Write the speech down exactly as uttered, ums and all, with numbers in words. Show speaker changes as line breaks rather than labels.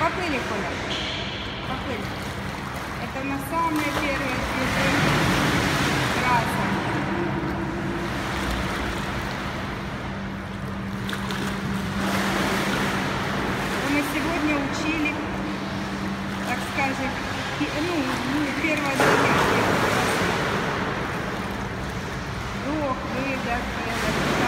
Поплыли, Коля. Поплыли. Это на самые первые движения трасса. Мы сегодня учили, так скажем, ну, ну первое занятие. Вдох, выдох, выдох.